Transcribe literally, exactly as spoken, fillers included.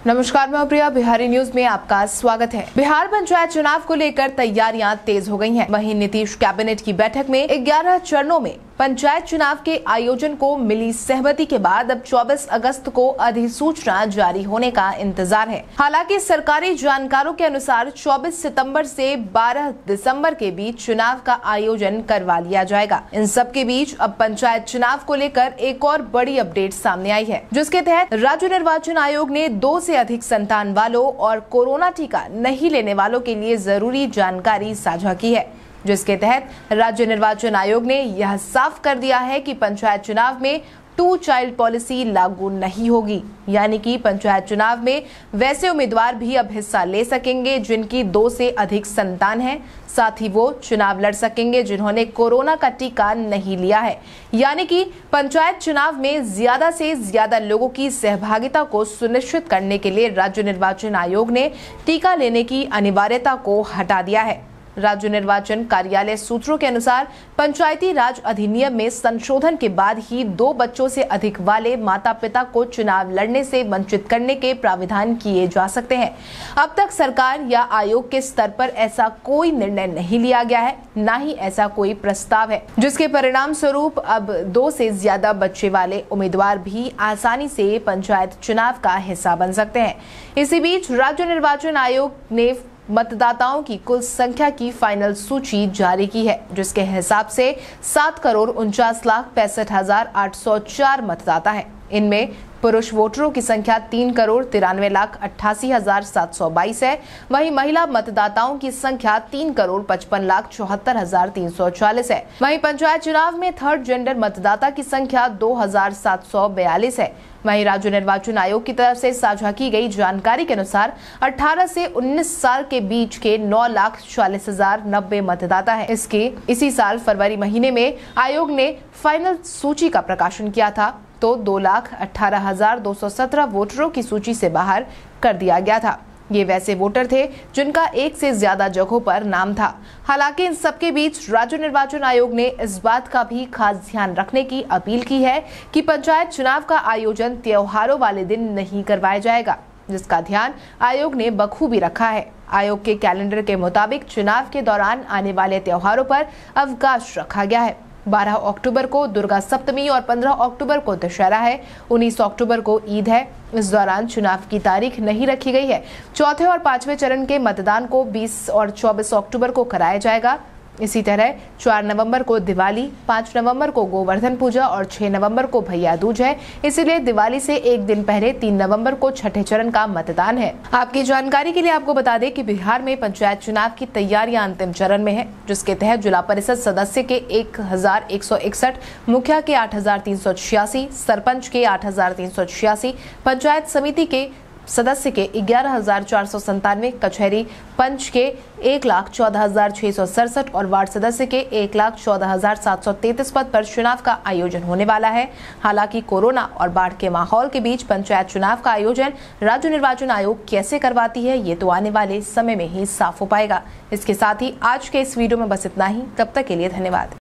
नमस्कार, मैं प्रिया, बिहारी न्यूज में आपका स्वागत है। बिहार पंचायत चुनाव को लेकर तैयारियां तेज हो गई हैं। वहीं नीतीश कैबिनेट की बैठक में ग्यारह चरणों में पंचायत चुनाव के आयोजन को मिली सहमति के बाद अब चौबीस अगस्त को अधिसूचना जारी होने का इंतजार है। हालांकि सरकारी जानकारों के अनुसार चौबीस सितंबर से बारह दिसंबर के बीच चुनाव का आयोजन करवा लिया जाएगा। इन सब के बीच अब पंचायत चुनाव को लेकर एक और बड़ी अपडेट सामने आई है, जिसके तहत राज्य निर्वाचन आयोग ने दो से अधिक संतान वालों और कोरोना टीका नहीं लेने वालों के लिए जरूरी जानकारी साझा की है, जिसके तहत राज्य निर्वाचन आयोग ने यह साफ कर दिया है कि पंचायत चुनाव में टू चाइल्ड पॉलिसी लागू नहीं होगी। यानी कि पंचायत चुनाव में वैसे उम्मीदवार भी अब हिस्सा ले सकेंगे जिनकी दो से अधिक संतान है। साथ ही वो चुनाव लड़ सकेंगे जिन्होंने कोरोना का टीका नहीं लिया है। यानी कि पंचायत चुनाव में ज्यादा से ज्यादा लोगों की सहभागिता को सुनिश्चित करने के लिए राज्य निर्वाचन आयोग ने टीका लेने की अनिवार्यता को हटा दिया है। राज्य निर्वाचन कार्यालय सूत्रों के अनुसार पंचायती राज अधिनियम में संशोधन के बाद ही दो बच्चों से अधिक वाले माता पिता को चुनाव लड़ने से वंचित करने के प्राविधान किए जा सकते हैं। अब तक सरकार या आयोग के स्तर पर ऐसा कोई निर्णय नहीं लिया गया है, न ही ऐसा कोई प्रस्ताव है, जिसके परिणाम स्वरूप अब दो से ज्यादा बच्चे वाले उम्मीदवार भी आसानी से पंचायत चुनाव का हिस्सा बन सकते हैं। इसी बीच राज्य निर्वाचन आयोग ने मतदाताओं की कुल संख्या की फाइनल सूची जारी की है, जिसके हिसाब से सात करोड़ उनचास लाख पैंसठ हजार आठ सौ चार मतदाता हैं। इनमें पुरुष वोटरों की संख्या तीन करोड़ तिरानवे लाख अट्ठासी हजार सात सौ बाईस है। वहीं महिला मतदाताओं की संख्या तीन करोड़ पचपन लाख चौहत्तर हजार तीन सौ चालीस है। वहीं पंचायत चुनाव में थर्ड जेंडर मतदाता की संख्या दो हजार सात सौ बयालीस है। वहीं राज्य निर्वाचन आयोग की तरफ से साझा की गई जानकारी के अनुसार अठारह से उन्नीस साल के बीच के नौ लाख चालीस हजार नब्बे मतदाता है। इसके इसी साल फरवरी महीने में आयोग ने फाइनल सूची का प्रकाशन किया था, तो दो लाख अठारह हजार दो सौ सत्रह वोटरों की सूची से बाहर कर दिया गया था। ये वैसे वोटर थे जिनका एक से ज्यादा जगहों पर नाम था। हालांकि इन सबके बीच राज्य निर्वाचन आयोग ने इस बात का भी खास ध्यान रखने की अपील की है कि पंचायत चुनाव का आयोजन त्योहारों वाले दिन नहीं करवाया जाएगा, जिसका ध्यान आयोग ने बखूबी रखा है। आयोग के कैलेंडर के मुताबिक चुनाव के दौरान आने वाले त्योहारों पर अवकाश रखा गया है। बारह अक्टूबर को दुर्गा सप्तमी और पंद्रह अक्टूबर को दशहरा है। उन्नीस अक्टूबर को ईद है। इस दौरान चुनाव की तारीख नहीं रखी गई है। चौथे और पांचवें चरण के मतदान को बीस और चौबीस अक्टूबर को कराया जाएगा। इसी तरह चार नवंबर को दिवाली, पाँच नवंबर को गोवर्धन पूजा और छह नवंबर को भैया दूज है। इसीलिए दिवाली से एक दिन पहले तीन नवंबर को छठे चरण का मतदान है। आपकी जानकारी के लिए आपको बता दें कि बिहार में पंचायत चुनाव की तैयारियां अंतिम चरण में है, जिसके तहत जिला परिषद सदस्य के एक हजार एक सौ इकसठ, मुखिया के आठ हजार तीन सौ छियासी, सरपंच के आठ हजार तीन सौ छियासी, पंचायत समिति के सदस्य के ग्यारह हजार चार सौ संतानवे, कचहरी पंच के एक लाख चौदह हजार छह सौ सड़सठ और वार्ड सदस्य के एक लाख चौदह हजार सात सौ तैतीस पद पर चुनाव का आयोजन होने वाला है। हालांकि कोरोना और बाढ़ के माहौल के बीच पंचायत चुनाव का आयोजन राज्य निर्वाचन आयोग कैसे करवाती है, ये तो आने वाले समय में ही साफ हो पाएगा। इसके साथ ही आज के इस वीडियो में बस इतना ही। तब तक के लिए धन्यवाद।